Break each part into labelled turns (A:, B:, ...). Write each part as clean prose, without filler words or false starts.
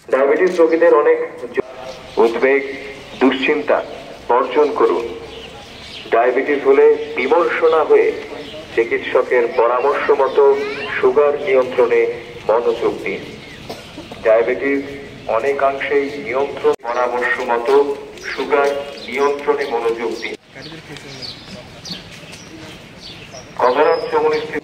A: Diabetes রোগীদের অনেক উদ্বেগ দুশ্চিন্তা বর্জন করুন। ডায়াবেটিস হলে বিমর্ষ না হয়ে চিকিৎসকের পরামর্শ মতো সুগার নিয়ন্ত্রণে মনোযোগ দিন। ডায়াবেটিস অনেকাংশেই নিয়ন্ত্রণ পরামর্শ মতো সুগার নিয়ন্ত্রণে মনোযোগ দিন। কভারাত চমনিস্থিত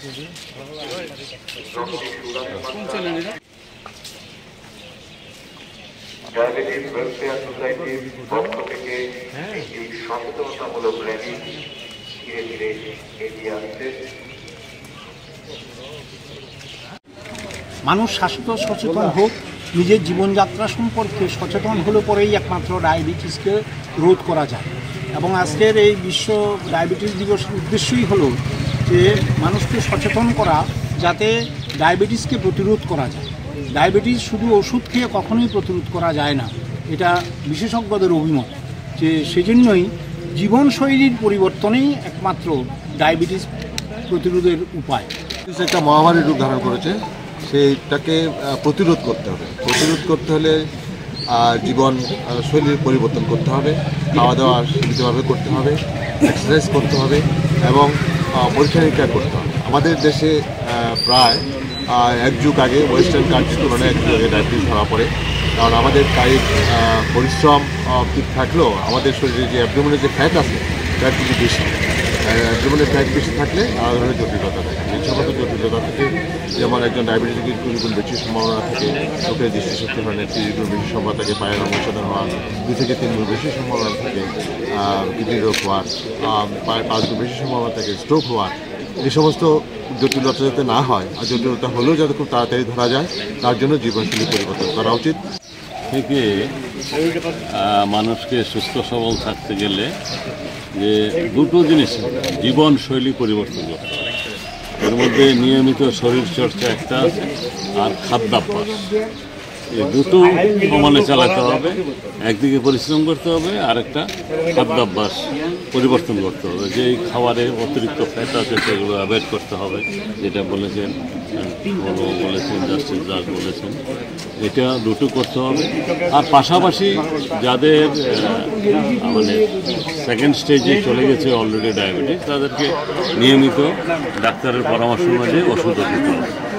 A: ডায়াবেটিস ওয়েলফেয়ার সোসাইটির পক্ষ থেকে একটি সচেতনতামূলক র্যালি ধীরে ধীরে এগিয়ে আসছে।
B: মানুষ স্বাস্থ্য সচেতন হোক, নিজের জীবনযাত্রা সম্পর্কে সচেতন হলে পরেই একমাত্র ডায়াবেটিসকে রোধ করা যায়। এবং আজকের এই বিশ্ব ডায়াবেটিস দিবসের উদ্দেশ্যই হলো যে মানুষকে সচেতন করা, যাতে ডায়াবেটিসকে প্রতিরোধ করা যায়। ডায়াবেটিস শুধু ওষুধ খেয়ে কখনোই প্রতিরোধ করা যায় না, এটা বিশেষজ্ঞদের অভিমত। যে সেজন্যই জীবনশৈলীর পরিবর্তনেই একমাত্র ডায়াবেটিস প্রতিরোধের উপায়।
C: একটা মহামারীর রূপ ধারণ করেছে, সেইটাকে প্রতিরোধ করতে হবে। প্রতিরোধ করতে হলে জীবন শৈলীর পরিবর্তন করতে হবে, খাওয়া দাওয়া সীমিতভাবে করতে হবে, এক্সারসাইজ করতে হবে এবং পরীক্ষা নিরীক্ষা করতে হবে। আমাদের দেশে প্রায় এক যুগ আগে ওয়েস্টার্ন কান্ট্রির তুলনায় এক যুগ আগে ডায়াবেটিস ধরা পড়ে। কারণ আমাদের কায়িক পরিশ্রম ঠিক থাকলেও আমাদের শরীরে যে অ্যাবডোমেনের যে ফ্যাট আছে ফ্যাট কিন্তু বেশি। অ্যাবডোমেনের ফ্যাট বেশি থাকলে আলাদা ধরনের জটিলতা থাকে। এই সমস্ত জটিলতা থেকে যেমন একজন ডায়াবেটিস রোগীর 2 গুণ বেশি সম্ভাবনা থাকে, চোখের দৃষ্টিশক্তি হারানোর 30 গুণ বেশি সম্ভাবনা থাকে, পায়ের অংশধান হওয়ার 2 থেকে 3 গুণ বেশি সম্ভাবনা থাকে, কিডনি রোগ হওয়ার 5 গুণ বেশি সম্ভাবনা থাকে, স্ট্রোক হওয়ার। এই সমস্ত জটিলতা যাতে না হয়, আর জটিলতা হলেও যাতে খুব তাড়াতাড়ি ধরা যায়, তার জন্য জীবনশৈলী পরিবর্তন করা উচিত।
D: থেকে মানুষকে সুস্থ সবল থাকতে গেলে যে দুটো জিনিস জীবনশৈলী পরিবর্তন করতে হবে। এর মধ্যে নিয়মিত শরীরচর্চা একটা আছে, আর খাদ্যাভ্যাস, এই দুটো সমানে চালাতে হবে। একদিকে পরিশ্রম করতে হবে, আর একটা খাদ্যাভ্যাস পরিবর্তন করতে হবে। যে খাবারে অতিরিক্ত ফ্যাট আছে সেগুলো অ্যাভয়েড করতে হবে, যেটা বলেছেন বলেছেন জাস্টিস দাস বলেছেন, এটা দুটো করতে হবে। আর পাশাপাশি যাদের মানে সেকেন্ড স্টেজে চলে গেছে অলরেডি ডায়াবেটিস, তাদেরকে নিয়মিত ডাক্তারের পরামর্শ অনুযায়ী ওষুধ দিতে হবে।